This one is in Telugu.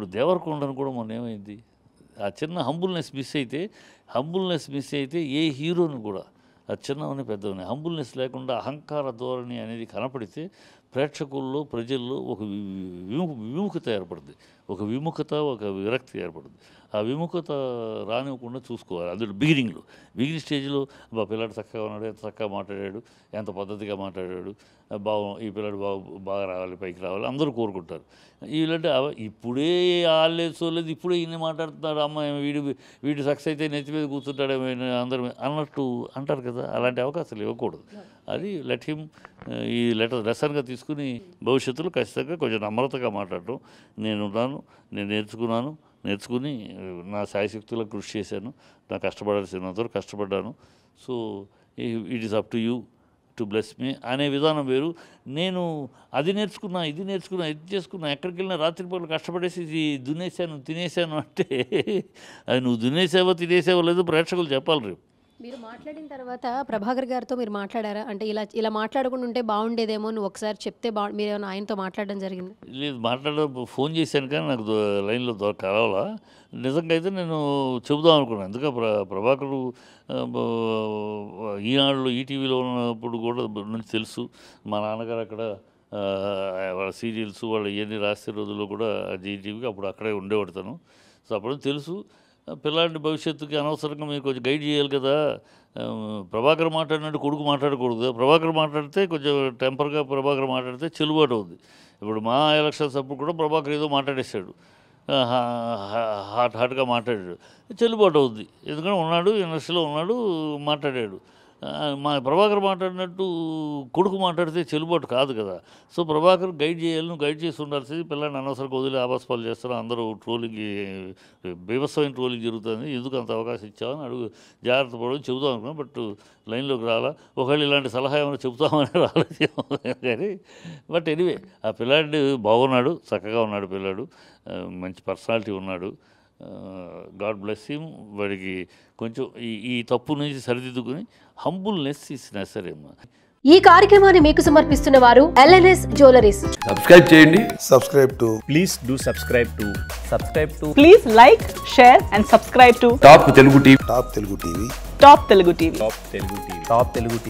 ఇప్పుడు దేవరకొండను కూడా మొన్న ఏమైంది, ఆ చిన్న హంబుల్నెస్ మిస్ అయితే ఏ హీరోని కూడా ఆ చిన్నవని పెద్దవని హంబుల్నెస్ లేకుండా అహంకార ధోరణి అనేది కనపడితే ప్రేక్షకుల్లో ప్రజల్లో ఒక విముఖత ఏర్పడుతుంది, ఒక విరక్తి ఏర్పడుతుంది. ఆ విముఖత రానివ్వకుండా చూసుకోవాలి. అందులో బిగినింగ్ స్టేజ్లో మా పిల్లాడు చక్కగా ఉన్నాడు, ఎంత చక్కగా మాట్లాడాడు, ఎంత పద్ధతిగా మాట్లాడాడు, ఈ పిల్లాడు బాగా రావాలి, పైకి రావాలి అందరూ కోరుకుంటారు. వీళ్ళంటే ఇప్పుడే ఆడలేదు చూడలేదు, ఇప్పుడే ఇన్ని మాట్లాడుతున్నారు, అమ్మ వీడు సక్సెస్ అయితే నెత్తి మీద కూర్చుంటాడే అందరూ అన్నట్టు అంటారు కదా. అలాంటి అవకాశాలు ఇవ్వకూడదు. అది ఈ లెటర్ లెసన్గా తీసుకుని భవిష్యత్తులో ఖచ్చితంగా కొంచెం నమ్రతగా మాట్లాడటం. నేను నేర్చుకుని నా శాయశక్తులకు కృషి చేశాను, నా కష్టపడాల్సినంత కష్టపడ్డాను. So it is up to you to bless me అనే విధానం వేరు. నేను అది నేర్చుకున్నా, ఇది చేసుకున్నా, ఎక్కడికి వెళ్ళినా రాత్రిపూట కష్టపడేసి తినేసాను అంటే అది నువ్వు తినేసావో తినేసావో లేదో ప్రేక్షకులు చెప్పాలి. రేపు మీరు మాట్లాడిన తర్వాత ప్రభాకర్ గారితో మీరు మాట్లాడారా? అంటే ఇలా మాట్లాడకుండా ఉంటే బాగుండేదేమో, నువ్వు ఒకసారి చెప్తే మీరు ఏమైనా ఆయనతో మాట్లాడడం జరిగింది? లేదు, ఫోన్ చేశాను కానీ నాకు లైన్లో కలవాలా. నిజంగా అయితే నేను చెబుదాం అనుకున్నాను. ఎందుకంటే ప్రభాకరు ఈనాడులో ఈటీవీలో ఉన్నప్పుడు కూడా నుంచి తెలుసు. మా నాన్నగారు అక్కడ వాళ్ళ సీరియల్స్ వాళ్ళు ఇవన్నీ రాసే రోజుల్లో కూడా ఈటీవీకి అప్పుడు అక్కడే ఉండేవాడుతాను. సో అప్పుడు తెలుసు. పిల్లాడి భవిష్యత్తుకి అనవసరంగా మీరు కొంచెం గైడ్ చేయాలి కదా. ప్రభాకర్ మాట్లాడినట్టు కొడుకు మాట్లాడకూడదు కదా. ప్రభాకర్ మాట్లాడితే కొంచెం టెంపర్గా ప్రభాకర్ మాట్లాడితే చెల్లుబాటు అవుద్ది. ఇప్పుడు మా ఎలక్షన్స్ అప్పుడు కూడా ప్రభాకర్ ఏదో మాట్లాడేశాడు, హాట్గా మాట్లాడాడు, చెల్లుబాటు అవుద్ది. ఎందుకంటే ఉన్నాడు, ఇండస్ట్రీలో ఉన్నాడు, మాట్లాడాడు. మా ప్రభాకర్ మాట్లాడినట్టు కొడుకు మాట్లాడితే చెల్లుబాటు కాదు కదా. సో ప్రభాకర్ గైడ్ చేయాలి, నువ్వు గైడ్ చేసి ఉండాల్సింది. పిల్లల్ని అనవసరంగా వదిలి ఆబాస్పాలు చేస్తారు, అందరూ ట్రోలింగ్, బీభత్సమైన ట్రోలింగ్ జరుగుతుంది, ఎందుకు అంత అవకాశం ఇచ్చావని జాగ్రత్త పడడం చెబుతాం అనుకున్నాను. బట్ లైన్లోకి రాలా. ఒకవేళ ఇలాంటి సలహా ఏమైనా చెబుతామని రాలేదు కానీ. బట్ ఎనీవే ఆ పిల్లాడి బాగున్నాడు, చక్కగా ఉన్నాడు పిల్లాడు, మంచి పర్సనాలిటీ ఉన్నాడు. God bless him. వాడికి కొంచెం ఈ తప్పు నుంచి సరిదిద్దుకుని హంబుల్నెస్ ఈస్ నెసరీ. ఈ కార్యక్రమాన్ని మీకు సమర్పిస్తున్న వారు LNS జ్యువెలరీస్. సబ్స్క్రైబ్ చేయండి. subscribe to please like, share and subscribe to Top Telugu TV. Top Telugu TV.